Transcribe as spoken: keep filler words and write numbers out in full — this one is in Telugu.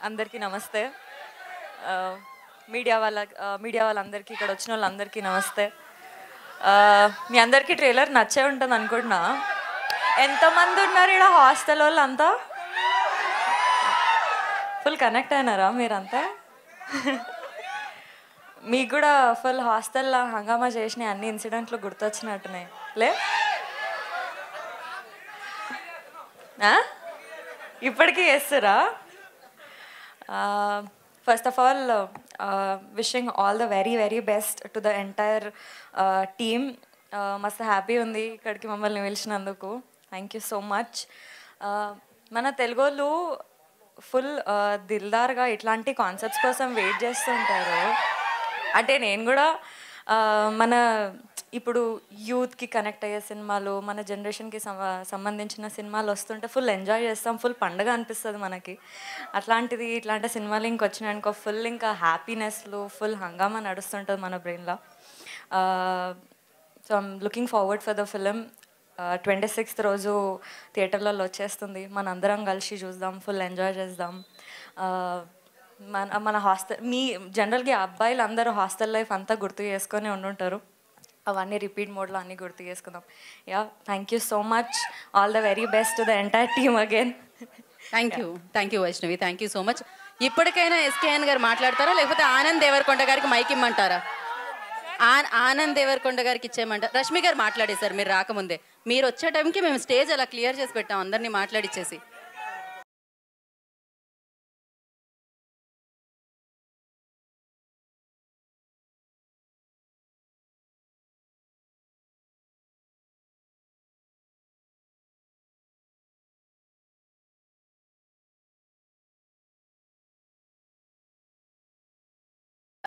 అందరికీ నమస్తే. మీడియా వాళ్ళ మీడియా వాళ్ళందరికీ, ఇక్కడ వచ్చిన వాళ్ళందరికీ నమస్తే. మీ అందరికీ ట్రైలర్ నచ్చే ఉంటుంది అనుకుంటున్నా. ఎంతమంది ఉన్నారు ఇక్కడ హాస్టల్ వాళ్ళంతా? ఫుల్ కనెక్ట్ అయినారా మీరంతా? మీకు కూడా ఫుల్ హాస్టల్లో హంగామా చేసిన అన్ని ఇన్సిడెంట్లు గుర్తొచ్చినట్టున్నాయి లే? ఇప్పటికీ చేస్తారా? First of all wishing all the very very best to the entire team. మస్తు హ్యాపీ ఉంది ఇక్కడికి మమ్మల్ని పిలిచినందుకు. Thank you so much. మన తెలుగు వాళ్ళు ఫుల్ దిల్దార్గా ఇట్లాంటి కాన్సెప్ట్స్ కోసం వెయిట్ చేస్తుంటారు. అంటే నేను కూడా మన ఇప్పుడు యూత్కి కనెక్ట్ అయ్యే సినిమాలు, మన జనరేషన్కి సంబంధించిన సినిమాలు వస్తుంటే ఫుల్ ఎంజాయ్ చేస్తాం, ఫుల్ పండుగ అనిపిస్తుంది మనకి. అట్లాంటిది ఇట్లాంటి సినిమాలు ఇంకొచ్చినాయనుకో ఫుల్ ఇంకా హ్యాపీనెస్లు, ఫుల్ హంగామా నడుస్తుంటుంది మన బ్రెయిన్లో. So I'm looking forward for the film. Twenty sixth రోజు థియేటర్లలో వచ్చేస్తుంది. మన అందరం కలిసి చూద్దాం, ఫుల్ ఎంజాయ్ చేద్దాం. మన మన హాస్టల్ మీ జనరల్గా అబ్బాయిలు అందరూ హాస్టల్ లైఫ్ అంతా గుర్తు చేసుకొని ఉండుంటారు. అవన్నీ రిపీట్ మోడ్లో అన్నీ గుర్తు చేసుకుందాం. Yeah, thank you so much. All the very best to the entire team again. Thank you thank you Vaishnavi, thank you so much. ఇప్పటికైనా ఎస్కేఎన్ గారు మాట్లాడతారా, లేకపోతే ఆనంద్ దేవరకొండ గారికి మైక్ ఇమ్మంటారా? ఆనంద్ దేవరకొండ గారికి ఇచ్చేయమంటారు. రష్మి గారు మాట్లాడేశారు మీరు రాకముందే. మీరు వచ్చే టైంకి మేము స్టేజ్ అలా క్లియర్ చేసి పెట్టాం అందరినీ మాట్లాడిచ్చేసి.